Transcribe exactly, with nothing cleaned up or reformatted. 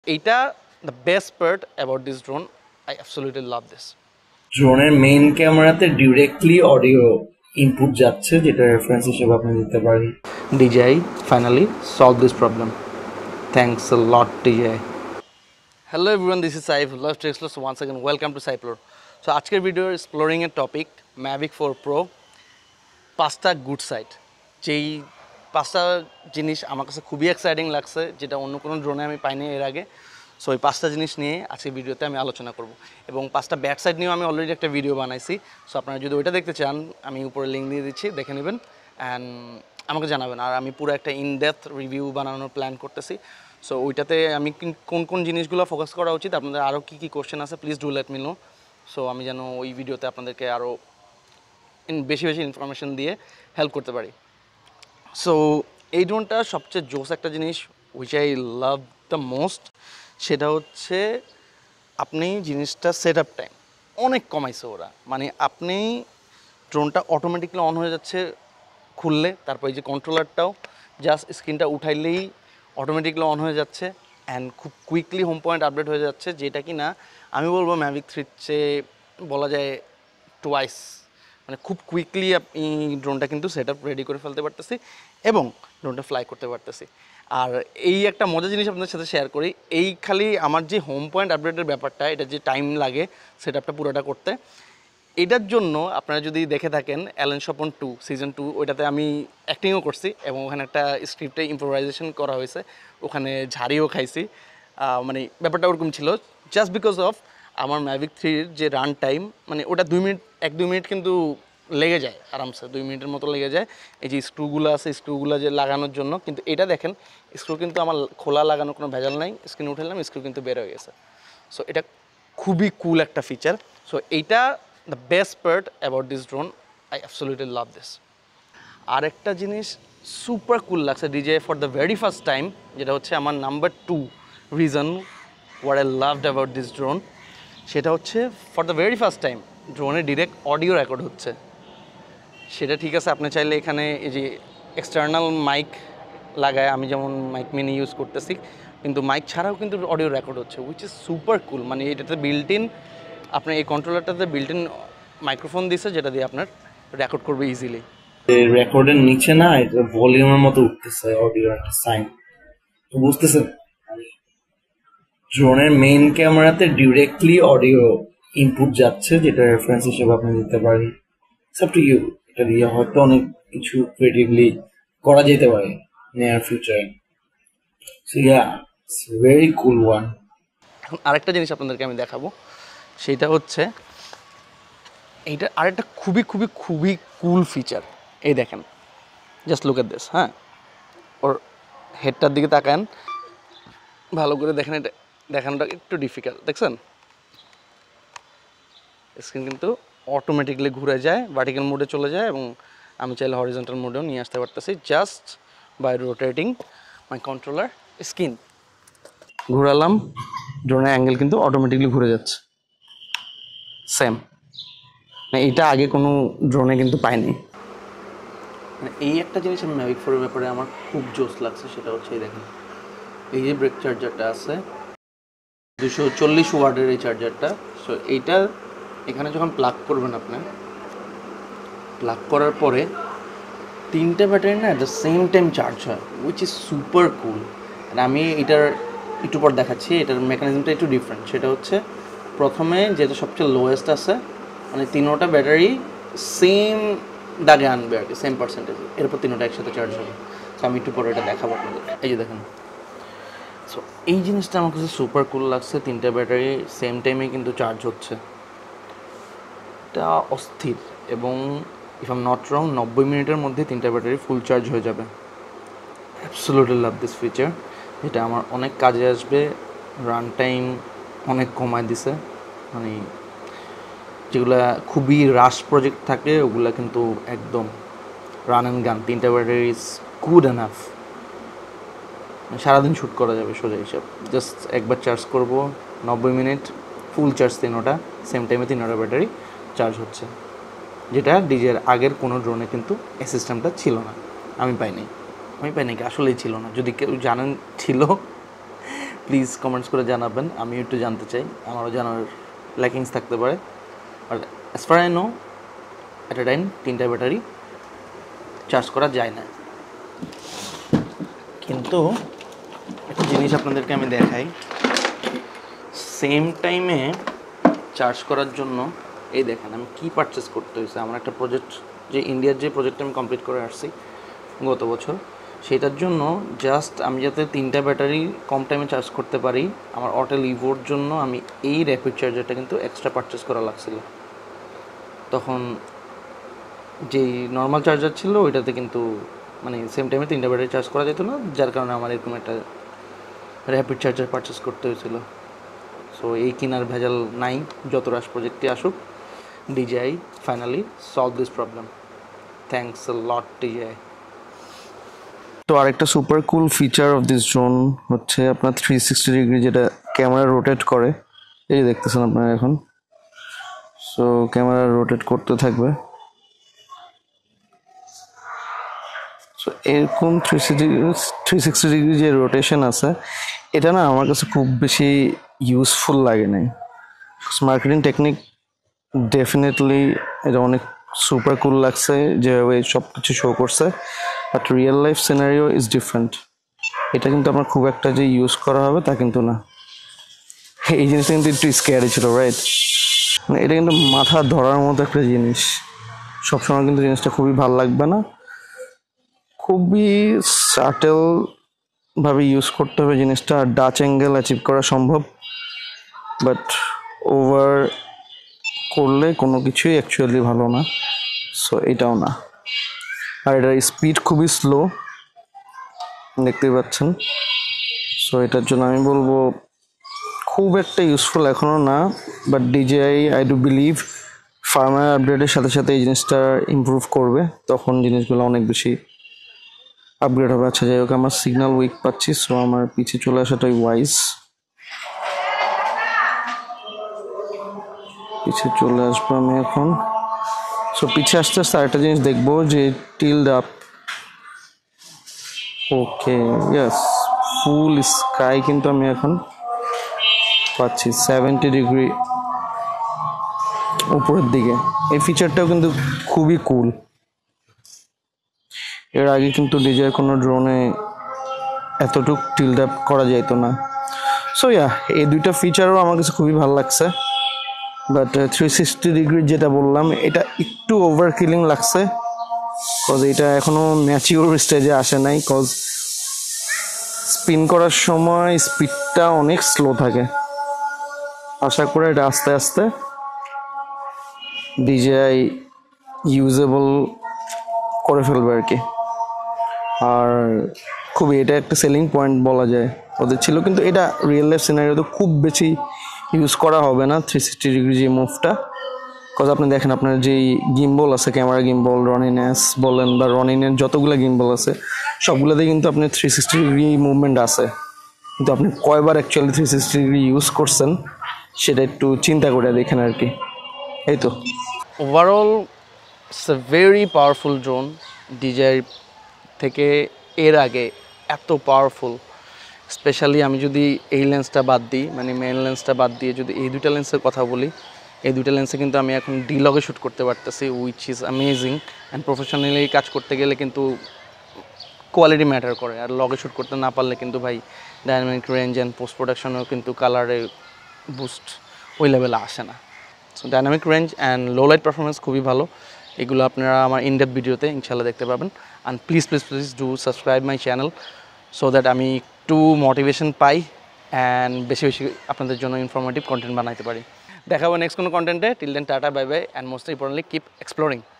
এইটা the best part about this drone. I absolutely love this. ড্রোনের main ক্যামেরাতে directly audio input যাচ্ছে, যেটা রেফারেন্স হিসেবে আপনি দিতে পারেন। D J I finally solved this problem. Thanks a lot, D J I. Hello everyone, this is Saif. Love to explore. So once again, welcome to Saiflore. So আজকের video exploring a topic Mavic four Pro পাঁচটা good side. যেই পাঁচটা জিনিস আমার কাছে খুবই exciting লাগছে, যেটা অন্য কোনো ড্রোনে আমি পাইনি এর আগে। সো এই পাঁচটা জিনিস নিয়ে আজকের ভিডিওতে আমি আলোচনা করব, এবং পাঁচটা ব্যাড সাইড নিয়েও আমি অলরেডি একটা ভিডিও বানাইছি। সো আপনারা যদি ওইটা দেখতে চান, আমি উপরে লিঙ্ক দিয়ে দিচ্ছি, দেখে নেবেন অ্যান্ড আমাকে জানাবেন। আর আমি পুরো একটা ইন ডেপথ রিভিউ বানানোর প্ল্যান করতেছি। সো ওইটাতে আমি কোন কোন জিনিসগুলো ফোকাস করা উচিত, আপনাদের আরও কী কী কোশ্চেন আছে, please do let me know. So আমি যেন ওই ভিডিওতে আপনাদেরকে আরও বেশি বেশি ইনফরমেশন দিয়ে হেল্প করতে পারি। সো এই ড্রোনটা সবচেয়ে জোস একটা জিনিস which I love the most, সেটা হচ্ছে আপনি জিনিসটা সেট আপ টাইম অনেক কমাইছে ওরা। মানে আপনি ড্রোনটা অটোমেটিকলি অন হয়ে যাচ্ছে খুললে, তারপর এই যে কন্ট্রোলারটাও জাস্ট স্ক্রিনটা উঠাইলেই অটোমেটিকলি অন হয়ে যাচ্ছে অ্যান্ড খুব কুইকলি হোম পয়েন্ট আপডেট হয়ে যাচ্ছে, যেটা কি না আমি বলবো ম্যাভিক থ্রির চেয়ে বলা যায় টোয়াইস। মানে খুব কুইকলি আপনি ড্রোনটা কিন্তু সেট আপ রেডি করে ফেলতে পারতেছি এবং ড্রোনটা ফ্লাই করতে পারতেছি। আর এই একটা মজার জিনিস আপনাদের সাথে শেয়ার করি, এই খালি আমার যে হোম পয়েন্ট আপডেটের ব্যাপারটা, এটা যে টাইম লাগে সেট আপটা পুরোটা করতে, এটার জন্য আপনারা যদি দেখে থাকেন Allen Swapan two season two, ওইটাতে আমি অ্যাক্টিংও করছি এবং ওখানে একটা স্ক্রিপ্টে ইম্প্রোভাইজেশন করা হয়েছে, ওখানে ঝাড়িও খাইছি। মানে ব্যাপারটা ওরকম ছিল, জাস্ট বিকজ অফ আমার ম্যাভিক থ্রির যে রান টাইম, মানে ওটা দুই মিনিট এক দুই মিনিট কিন্তু লেগে যায় আরামসে, দুই মিনিটের মতো লেগে যায়। এই যে স্ক্রুগুলো আছে, স্ক্রুগুলো যে লাগানোর জন্য, কিন্তু এটা দেখেন স্ক্রু কিন্তু আমার খোলা লাগানোর কোনো ভেজাল নাই, স্ক্রিন উঠালাম স্ক্রু কিন্তু বের হয়ে গেছে। সো এটা খুবই কুল একটা ফিচার। সো এইটা the best part about this drone. I absolutely love this. আর একটা জিনিস সুপার কুল লাগছে DJI for the very first time, যেটা হচ্ছে আমার number two reason what I loved about this drone, সেটা হচ্ছে for the very first time ড্রোনে ডিরেক্ট অডিও রেকর্ড হচ্ছে। সেটা ঠিক আছে, আপনি চাইলে এখানে এই যে এক্সটার্নাল মাইক লাগায়, আমি যেমন মাইক মিনি ইউজ করতেছি, কিন্তু মাইক ছাড়াও কিন্তু অডিও রেকর্ড হচ্ছে, উইচ ইজ সুপার কুল। মানে এটাতে বিল্ট ইন, আপনার এই কন্ট্রোলারটাতে বিল্ট ইন মাইক্রোফোন দিছে, যেটা দিয়ে আপনার রেকর্ড করবে ইজিলি। রেকর্ডের নিচে না এটা ভলিউমের মতো উঠতেছে অডিও একটা সাইন, তো বুঝতেছেন ড্রোনের মেইন ক্যামেরাতে ডিরেক্টলি অডিও ইনপুট যাচ্ছে, যেটা রেফারেন্স হিসেবে আপনি দিতে পারেন। ইটস আপ টু ইউ, এটা দিয়ে হয়তো অনেক কিছু ক্রিয়েটিভলি করা যেতে পারে নিয়ার ফিউচারে। So yeah, it's very cool one. এখন আরেকটা জিনিস আপনাদেরকে আমি দেখাবো, সেটা হচ্ছে এইটা আরেকটা খুবই খুবই খুবই কুল ফিচার। এই দেখেন, জাস্ট লুক এট দিস। হ্যাঁ, ওর হেডটার দিকে তাকান ভালো করে, দেখেন এটা দেখানোটা একটু ডিফিকাল্ট, দেখছেন স্ক্রিন কিন্তু অটোমেটিকলি ঘুরে যায়, ভার্টিক্যাল মোডে চলে যায়, এবং আমি চাইলে হরিজন্টাল মোডেও নিয়ে আসতে পারতেছি just by rotating my controller screen. ঘুরালাম, ড্রোনের অ্যাঙ্গেল কিন্তু অটোমেটিকলি ঘুরে যাচ্ছে সেম। মানে এটা আগে কোনো ড্রোনে কিন্তু পাইনি। মানে এই একটা জিনিস আমি ম্যাভিক ফোরের ব্যাপারে আমার খুব জোস লাগছে, সেটা হচ্ছে এই দেখেন, এই যে ব্রেক চার্জারটা আছে দুশো চল্লিশ ওয়াটের এই চার্জারটা। সো এইটা এখানে যখন প্লাগ করবেন, আপনার প্লাগ করার পরে তিনটে ব্যাটারি না at the same time charge হয়, উইচ ইজ সুপার কুল। আর আমি এটার একটু পর দেখাচ্ছি, এটার মেকানিজমটা একটু ডিফারেন্ট। সেটা হচ্ছে প্রথমে যেটা সবচেয়ে লোয়েস্ট আছে, মানে তিনোটা ব্যাটারি সেম দাগে আনবে আর কি, সেম পার্সেন্টেজে, এরপর তিনোটা একসাথে চার্জ হবে। সো আমি একটু পরে এটা দেখাবো আপনাদের। এই যে দেখেন, সো এই জিনিসটা আমার কাছে সুপার কুল লাগছে, তিনটা ব্যাটারি সেম টাইমে কিন্তু চার্জ হচ্ছে, এটা অস্থির। এবং if I am not wrong, নব্বই মিনিটের মধ্যে তিনটা ব্যাটারি ফুল চার্জ হয়ে যাবে। অ্যাবসলিউটলি লাভ দিস ফিচার, এটা আমার অনেক কাজে আসবে। রান টাইম অনেক কমায় দিছে, মানে যেগুলো খুবই রাশ প্রজেক্ট থাকে ওগুলো কিন্তু একদম রান অ্যান্ড গান, তিনটা ব্যাটারি ইজ গুড এনাফ, সারাদিন শ্যুট করা যাবে সোজা হিসাব। জাস্ট একবার চার্জ করব, নব্বই মিনিট ফুল চার্জ, তিনোটা সেম টাইমে তিনোটা ব্যাটারি চার্জ হচ্ছে, যেটা ডিজের আগের কোনো ড্রোনে কিন্তু এই সিস্টেমটা ছিল না। আমি পাইনি, আমি পাইনি কি আসলেই ছিল না। যদি কেউ জানেন ছিল প্লিজ কমেন্টস করে জানাবেন, আমিও একটু জানতে চাই, আমারও জানার ল্যাকিংস থাকতে পারে। But as far as I know at টাইম তিনটা ব্যাটারি চার্জ করা যায় না। কিন্তু একটা জিনিস আপনাদেরকে আমি দেখাই, সেম টাইমে চার্জ করার জন্য এই দেখেন আমি কি পারচেস করতে হয়েছে। আমার একটা প্রজেক্ট, যে ইন্ডিয়ার যে প্রজেক্টটা আমি কমপ্লিট করে আসছি গত বছর, সেটার জন্য জাস্ট আমি যাতে তিনটা ব্যাটারি কম টাইমে চার্জ করতে পারি, আমার অটেল ইভোর জন্য আমি এই র্যাপিড চার্জারটা কিন্তু এক্সট্রা পারচেস করা লাগছিল। তখন যেই নর্মাল চার্জার ছিল ওইটাতে কিন্তু মানে সেম টাইমে তিনটা ব্যাটারি চার্জ করা যেত না, যার কারণে আমার এরকম একটা র্যাপিড চার্জার পারচেস করতে হয়েছিল। সো এই কিনার ভেজাল নাই, যত রাশ প্রজেক্টটি আসুক, DJI finally solve this problem. Thanks a lot DJI. তো আরেকটা super cool feature of this drone হচ্ছে আপনার থ্রি সিক্সটি ডিগ্রি যেটা ক্যামেরা রোটেট করে, এই যে দেখতেছেন আপনারা এখন। সো ক্যামেরা রোটেট করতে থাকবে। সো এরকম three sixty three sixty degree যে রোটেশন আছে, এটা না আমার কাছে খুব বেশি ইউজফুল লাগে নাই। মার্কেটিং টেকনিক ডেফিনেটলি এটা অনেক সুপার কুল লাগছে যেভাবে সব কিছু শো করছে, but real life scenario is different. এটা কিন্তু আমার খুব একটা যে ইউজ করা হবে তা কিন্তু না। এই জিনিসটা কিন্তু একটু স্ক্যারি ছিল, রাইট? মানে এটা কিন্তু মাথা ধরার মতো একটা জিনিস। সবসময় কিন্তু জিনিসটা খুবই ভালো লাগবে না, খুবই সাটেল ভাবে ইউজ করতে হবে জিনিসটা। ডাচ অ্যাঙ্গেল অ্যাচিভ করা সম্ভব, বাট ওভার করলে কোনো কিছুই অ্যাকচুয়ালি ভালো না। সো এটাও না। আর এটার স্পিড খুবই স্লো, দেখতেই পাচ্ছেন। সো এটার জন্য আমি বলবো খুব একটা ইউজফুল এখনও না, but DJI I do believe firmware আপডেটের সাথে সাথে এই জিনিসটা ইমপ্রুভ করবে, তখন জিনিসগুলো অনেক বেশি আপগ্রেড হবে। আচ্ছা যাই হোক, আমার সিগন্যাল উইক পাচ্ছি, সো আমার পিছিয়ে চলে আসাটাই ওয়াইজ। পিছিয়ে চলে আসবো আমি এখন। সো পিছিয়ে আসতে আসতে আরেকটা জিনিস দেখবো যে tilt up, okay yes, full sky কিন্তু আমি এখন পাচ্ছি সেভেন্টি ডিগ্রি উপরের দিকে। এই ফিচারটাও কিন্তু খুবই কুল। এর আগে কিন্তু ডিজিআই কোনো ড্রোনে এতটুক টিল্ড আপ করা যেত না। সো ইয়া, এই দুইটা ফিচারও আমার কাছে খুবই ভালো লাগছে, বাট থ্রি সিক্সটি ডিগ্রি যেটা বললাম এটা একটু ওভার কিলিং লাগছে, কজ এটা এখনো ম্যাচিওর স্টেজে আসে নাই। কজ স্পিন করার সময় স্পিডটা অনেক স্লো থাকে। আশা করি এটা আস্তে আস্তে ডিজিআই ইউজেবল করে ফেলবে আর কি। আর খুবই এটা একটা সেলিং পয়েন্ট বলা যায় ওদের ছিল, কিন্তু এটা রিয়েল লাইফ সিনারিওতে খুব বেশি ইউজ করা হবে না থ্রি সিক্সটি ডিগ্রি যে মুভটা। কজ আপনি দেখেন আপনার যেই গিম্বল আছে, ক্যামেরা গিম্বল, রনিন এস বলেন বা রনিনের যতগুলো গিম্বল আছে সবগুলোতে কিন্তু আপনি থ্রি সিক্সটি ডিগ্রি মুভমেন্ট আছে, কিন্তু আপনি কয়বার actually three sixty degree use করছেন সেটা একটু চিন্তা করে দেখেন আর কি। এই তো overall it's a very powerful drone. DJI থেকে এর আগে এত পাওয়ারফুল, স্পেশালি আমি যদি এই লেন্সটা বাদ দিই, মানে মেন লেন্সটা বাদ দিয়ে যদি এই দুইটা লেন্সের কথা বলি, এই দুইটা লেন্সে কিন্তু আমি এখন ডি লগে শ্যুট করতে পারতেছি, which is amazing. And professionally কাজ করতে গেলে কিন্তু কোয়ালিটি ম্যাটার করে, আর লগে শ্যুট করতে না পারলে কিন্তু ভাই ডাইনামিক রেঞ্জ অ্যান্ড পোস্ট প্রোডাকশনেও কিন্তু কালারে বুস্ট ওই লেভেলে আসে না। So dynamic range and low light performance খুবই ভালো। এগুলো আপনারা আমার ইনডেপথ ভিডিওতে ইনশাল্লাহ দেখতে পাবেন। And please please please do subscribe my channel so that আমি একটু মোটিভেশন পাই অ্যান্ড বেশি বেশি আপনাদের জন্য ইনফরমেটিভ কন্টেন্ট বানাইতে পারি। দেখাবো নেক্সট কোনো কন্টেন্টে। Till then tata, bye bye, and most importantly keep exploring.